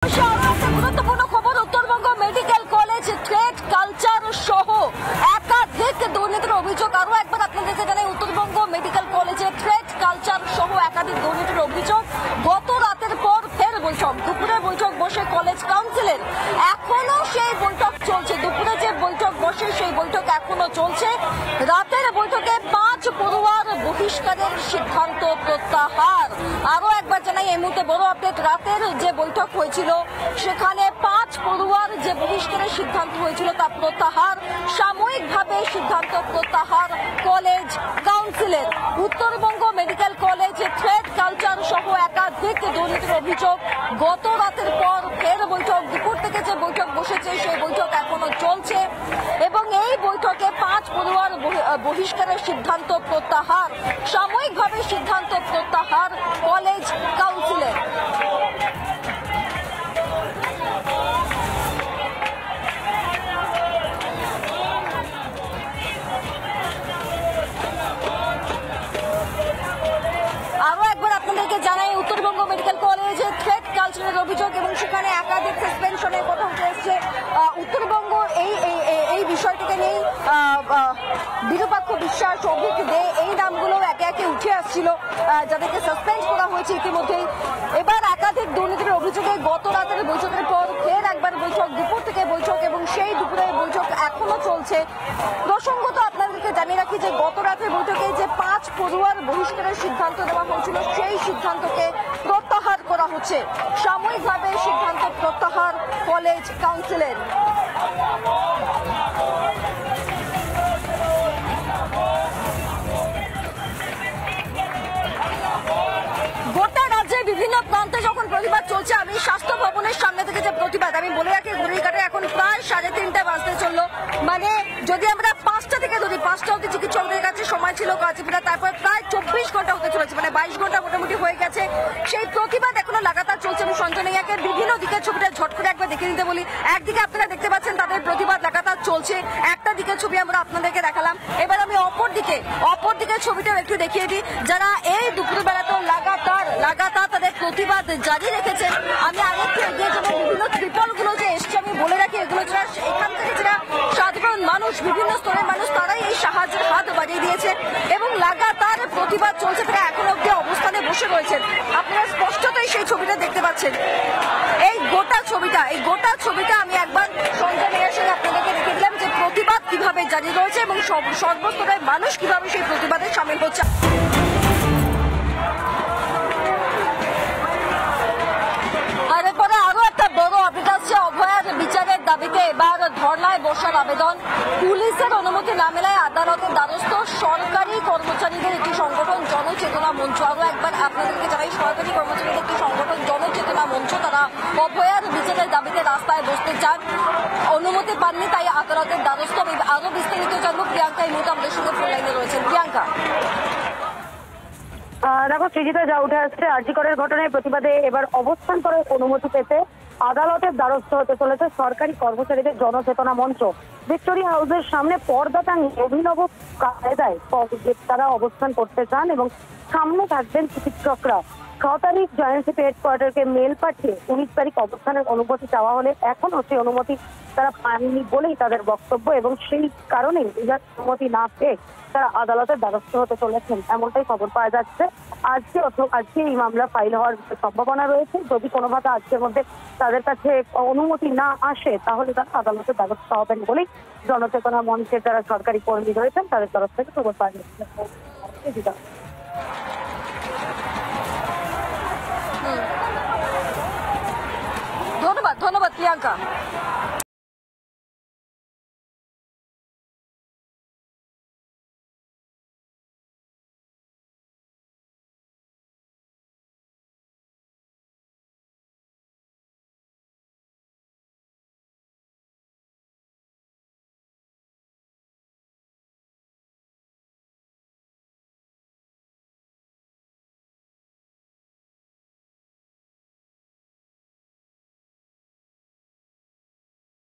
পাশাপাশি আরো একটা গুরুত্বপূর্ণ খবর, Uttarbanga Medical College threat culture সহ একাধিক দুর্নীতির অভিযোগ। আরো একবার আপনাদেরকে জানাই, উত্তরবঙ্গ মেডিকেল কলেজে ট্রেড কালচার সহ একাধিক দুর্নীতির অভিযোগ। গত রাতের পর ফের বৈঠক, দুপুরে বৈঠক বসে কলেজ কাউন্সিলের, এখনো সেই বৈঠক চলছে। দুপুরে যে বৈঠক বসে সেই বৈঠক এখনো চলছে। রাতের বৈঠকে 5 পড়ুয়ার বহিষ্কারের সিদ্ধান্ত প্রত্যাহার। আরো একবার জানাই, এই মুহূর্তে বড় আপডেট, রাতের যে বৈঠক হয়েছিল সেখানে 5 পড়ুয়ার যে বহিষ্কারের সিদ্ধান্ত হয়েছিল তা প্রত্যাহার, সাময়িকভাবে সিদ্ধান্ত প্রত্যাহার কলেজ কাউন্সিলের। উত্তরবঙ্গ মেডিকেল কলেজে ট্রেড কালচার সহ একাধিক দুর্নীতির অভিযোগ। গত রাতের পর ফের বৈঠক, দুপুর থেকে যে বৈঠক বসেছে সেই বৈঠক এখনো চলছে এবং এই বৈঠকে 5 পড়ুয়ার বহিষ্কারের সিদ্ধান্ত প্রত্যাহার, সাময়িকভাবে সিদ্ধান্ত প্রত্যাহার কলেজ কাউন্সিলের। আরো একবার আপনাদেরকে জানাই, উত্তরবঙ্গ মেডিকেল কলেজে থ্রেট কালচারের অভিযোগ এবং সেখানে একাধিক সাসপেনশনের কথা উঠে এসছে। উত্তরবঙ্গ এই বিষয়টিকে নিয়ে বিরূপাক্ষ বিশ্বাস, অভিক দে, এই নামগুলো একে একে উঠে আসছিল, যাদেরকে সাসপেন্ড করা হয়েছে ইতিমধ্যেই। এবার একাধিক দুর্নীতির অভিযোগে গত রাতের বৈঠকের পর ফের একবার বৈঠক, দুপুর থেকে বৈঠক এবং সেই দুপুরের বৈঠক এখনো চলছে। প্রসঙ্গত আপনাদেরকে জানিয়ে রাখি যে গত রাতের বৈঠকে যে 5 পড়ুয়ার বহিষ্কারের সিদ্ধান্ত দেওয়া হয়েছিল সেই সিদ্ধান্তকে প্রত্যাহার করা হচ্ছে, সাময়িকভাবে সিদ্ধান্ত প্রত্যাহার কলেজ কাউন্সিলের। গোটা রাজ্যে বিভিন্ন প্রান্তে যখন প্রতিবাদ চলছে, আমি স্বাস্থ্য ভবনের সামনে থেকে যে প্রতিবাদ, আমি বলে রাখি ঘড়ির কাঁটায় এখন প্রায় 3:30 বাজতে চললো। মানে যদি আমরা 5টা থেকে ধরি, 5টা অবধি চিকিৎসকদের কাছে সময় ছিল কাজে ফেরা, তারপর প্রায় 24 ঘন্টা হতে চলেছে, মানে 22 ঘন্টা মোটামুটি হয়ে গেছে। সেই প্রতিবাদ এখনো লাগাতার চলছে এবং সঞ্জনাইয়াকে বিভিন্ন দিকের ছবিটা ঝট করে একবার দেখে নিতে বলি। একদিকে আপনারা দেখতে পাচ্ছেন তাদের প্রতিবাদ লাগাতার চলছে, একটা দিকের ছবি আমরা আপনাদেরকে দেখালাম। এবার আমি অপর দিকের ছবিটাও একটু দেখিয়ে দিই। যারা এই দুপুরবেলাতেও লাগাতার তাদের প্রতিবাদ জারি রেখেছেন। আমি আরেকটু এগিয়ে যাবো, বিভিন্ন ত্রিপলগুলো যে এসছে আমি বলে রাখি, এগুলো যারা এখান থেকে যারা সাধারণ মানুষ, বিভিন্ন স্তরের মানুষ, তারাই এই সাহায্যের হাত বাড়িয়ে দিয়েছে এবং লাগাতার প্রতিবাদ চলছে। তারা এখন অব্দি অবস্থানে বসে রয়েছেন, আপনারা স্পষ্টতই সেই ছবিটা দেখতে পাচ্ছেন। এই গোটা ছবিটা আমি একবার সঞ্জনাইয়ার সঙ্গে আপনাদেরকে দেখে দিলাম যে প্রতিবাদ কিভাবে জারি রয়েছে এবং সর্বস্তরের মানুষ কিভাবে সেই প্রতিবাদে সামিল হচ্ছে। এরপরে আরো একটা বড় আপডেট আসছে, অভয়ার বিচারের দাবিতে এবার ধর্নায় বসার আবেদন। পুলিশের অনুমতি না মেলায় আদালতের দ্বারস্থ সরকারি কর্মচারীদের একটি সংগঠন জনচেতনা মঞ্চ। আরো একবার আপনাদেরকে জানাই, সরকারি কর্মচারীদের একটি সংগঠন জনচেতনা মঞ্চ, তারা অভয়ার বিচারের দাবিতে রাস্তায় বসতে চান, অনুমতি পাননি, তাই আদালতের দ্বারস্থ। আরো বিস্তারিত জানবো, প্রিয়াঙ্কা এই মুহূর্তে আমাদের সঙ্গে ফোন লাইনে রয়েছেন। প্রিয়াঙ্কা, দেখো সৃজিতা, যা উঠে আসছে আরজি করের ঘটনায় প্রতিবাদে এবার অবস্থান করার অনুমতি পেতে আদালতের দ্বারস্থ হতে চলেছে সরকারি কর্মচারীদের জনচেতনা মঞ্চ। ভিক্টোরিয়া হাউসের সামনে পর্দা টাঙিয়ে অভিনব কায়দায় তারা অবস্থান করতে চান এবং সামনে থাকবেন চিকিৎসকরা। 6 তারিখ জয়েন্টসিপি হেডকোয়ার্টারকে মেল পাঠিয়ে 19 তারিখ অবস্থানের অনুমতি চাওয়া হলে এখনো সেই অনুমতি তারা পাননি বলেই তাদের বক্তব্য এবং সেই কারণেই অনুমতি না পেয়ে তারা আদালতের দ্বারস্থ হতে চলেছেন, এমনটাই খবর পাওয়া যাচ্ছে। আজকে এই মামলা ফাইল হওয়ার সম্ভাবনা রয়েছে। যদি কোনোভাবে আজকের মধ্যে তাদের কাছে অনুমতি না আসে তাহলে তারা আদালতের দ্বারস্থ হবেন বলেই জনচেতনা মঞ্চের যারা সরকারি কর্মী রয়েছেন তাদের তরফ থেকে খবর পাওয়া যাচ্ছে। ধন্যবাদ প্রিয়াঙ্কা।